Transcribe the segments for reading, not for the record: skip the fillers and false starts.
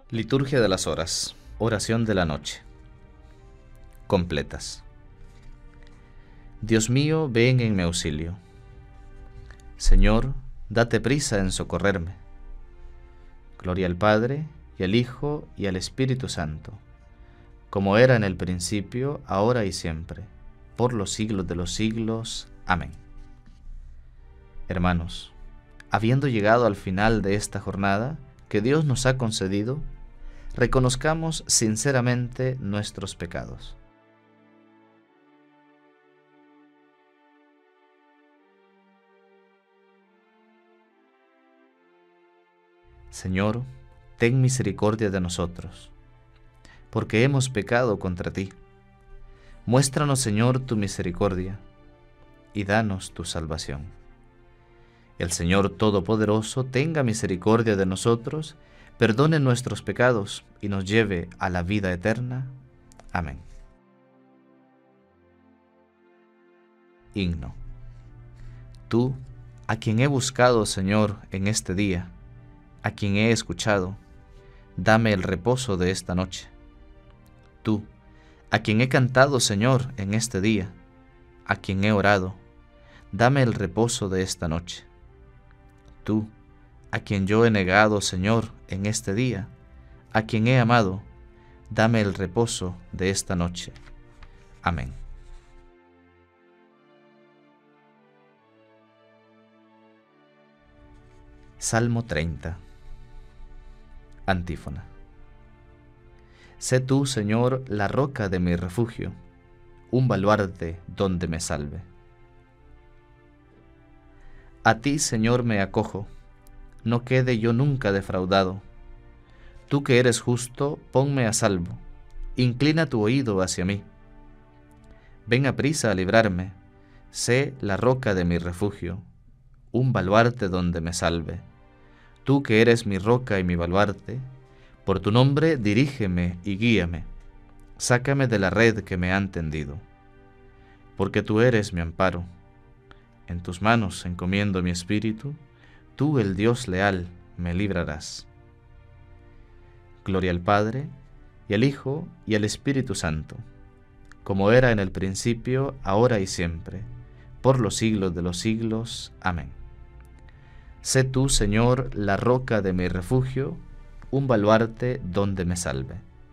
Liturgia de las horas. Oración de la noche. Completas. Dios mío, ven en mi auxilio. Señor, date prisa en socorrerme. Gloria al Padre, y al Hijo, y al Espíritu Santo, como era en el principio, ahora y siempre, por los siglos de los siglos. Amén. Hermanos, habiendo llegado al final de esta jornada que Dios nos ha concedido, reconozcamos sinceramente nuestros pecados. Señor, ten misericordia de nosotros, porque hemos pecado contra ti. Muéstranos, Señor, tu misericordia, y danos tu salvación. El Señor Todopoderoso tenga misericordia de nosotros, perdone nuestros pecados y nos lleve a la vida eterna. Amén. Himno. Tú, a quien he buscado, Señor, en este día, a quien he escuchado, dame el reposo de esta noche. Tú, a quien he cantado, Señor, en este día, a quien he orado, dame el reposo de esta noche. Tú, a quien yo he negado, Señor, en este día, a quien he amado, dame el reposo de esta noche. Amén. Salmo 30. Antífona. Sé tú, Señor, la roca de mi refugio, un baluarte donde me salve. A ti, Señor, me acojo, no quede yo nunca defraudado. Tú que eres justo, ponme a salvo, inclina tu oído hacia mí. Ven aprisa a librarme, sé la roca de mi refugio, un baluarte donde me salve. Tú que eres mi roca y mi baluarte, por tu nombre dirígeme y guíame, sácame de la red que me han tendido. Porque tú eres mi amparo, en tus manos encomiendo mi espíritu, tú, el Dios leal, me librarás. Gloria al Padre, y al Hijo, y al Espíritu Santo, como era en el principio, ahora y siempre, por los siglos de los siglos. Amén. Sé tú, Señor, la roca de mi refugio, un baluarte donde me salve.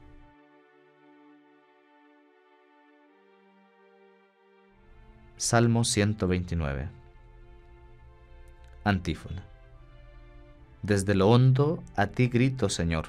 Salmo 129. Antífona. Desde lo hondo a ti grito, Señor.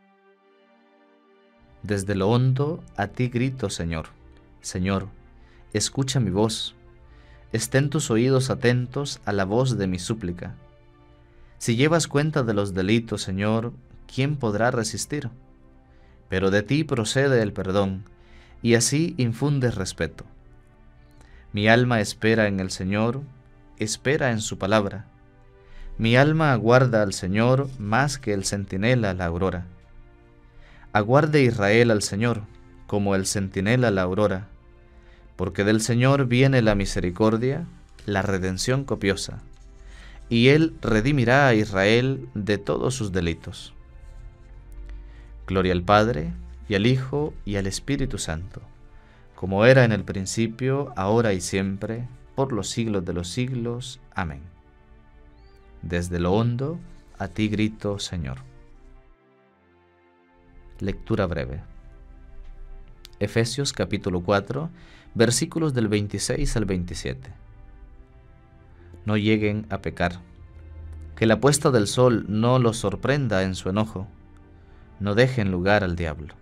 Desde lo hondo a ti grito, Señor. Señor, escucha mi voz. Estén tus oídos atentos a la voz de mi súplica. Si llevas cuenta de los delitos, Señor, ¿quién podrá resistir? Pero de ti procede el perdón, y así infundes respeto. Mi alma espera en el Señor, espera en su palabra. Mi alma aguarda al Señor más que el centinela la aurora. Aguarde Israel al Señor, como el centinela la aurora, porque del Señor viene la misericordia, la redención copiosa, y Él redimirá a Israel de todos sus delitos. Gloria al Padre, y al Hijo, y al Espíritu Santo, como era en el principio, ahora y siempre, por los siglos de los siglos. Amén. Desde lo hondo, a ti grito, Señor. Lectura breve. Efesios capítulo 4, versículos del 26 al 27. No lleguen a pecar, que la puesta del sol no los sorprenda en su enojo, no dejen lugar al diablo.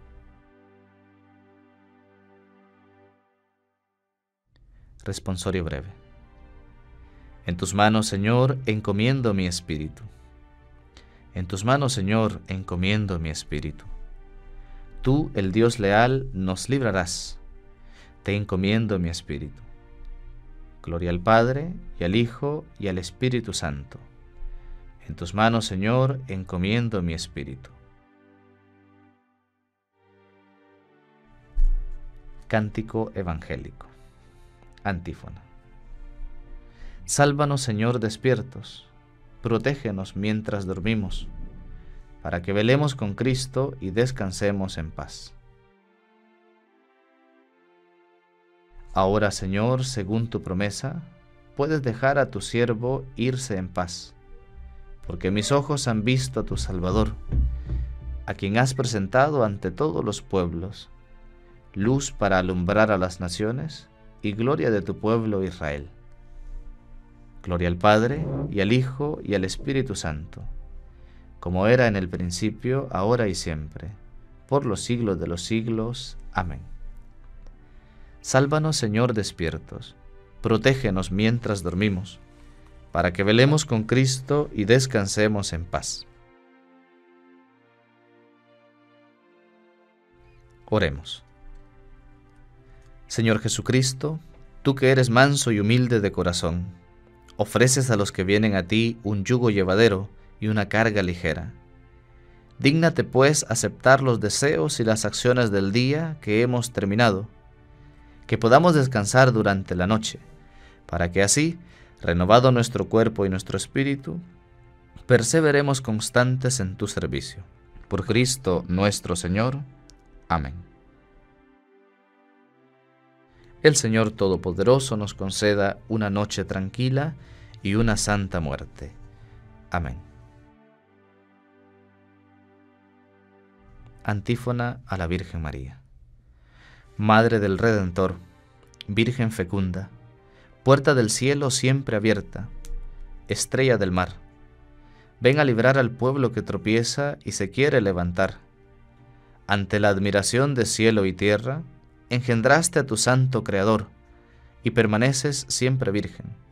Responsorio breve. En tus manos, Señor, encomiendo mi espíritu. En tus manos, Señor, encomiendo mi espíritu. Tú, el Dios leal, nos librarás. Te encomiendo mi espíritu. Gloria al Padre, y al Hijo, y al Espíritu Santo. En tus manos, Señor, encomiendo mi espíritu. Cántico evangélico. Antífona. Sálvanos, Señor, despiertos, protégenos mientras dormimos. para que velemos con Cristo y descansemos en paz. Ahora, Señor, según tu promesa, puedes dejar a tu siervo irse en paz, porque mis ojos han visto a tu Salvador, a quien has presentado ante todos los pueblos, luz para alumbrar a las naciones y gloria de tu pueblo Israel. Gloria al Padre, y al Hijo, y al Espíritu Santo, como era en el principio, ahora y siempre, por los siglos de los siglos. Amén. Sálvanos, Señor, despiertos, protégenos mientras dormimos, para que velemos con Cristo y descansemos en paz. Oremos. Señor Jesucristo, tú que eres manso y humilde de corazón, ofreces a los que vienen a ti un yugo llevadero y una carga ligera. Dígnate, pues, aceptar los deseos y las acciones del día que hemos terminado, que podamos descansar durante la noche, para que así, renovado nuestro cuerpo y nuestro espíritu, perseveremos constantes en tu servicio. Por Cristo nuestro Señor. Amén. El Señor Todopoderoso nos conceda una noche tranquila y una santa muerte. Amén. Antífona a la Virgen María. Madre del Redentor, Virgen fecunda, puerta del cielo siempre abierta, estrella del mar, ven a librar al pueblo que tropieza y se quiere levantar. Ante la admiración de cielo y tierra, engendraste a tu santo Creador, y permaneces siempre virgen.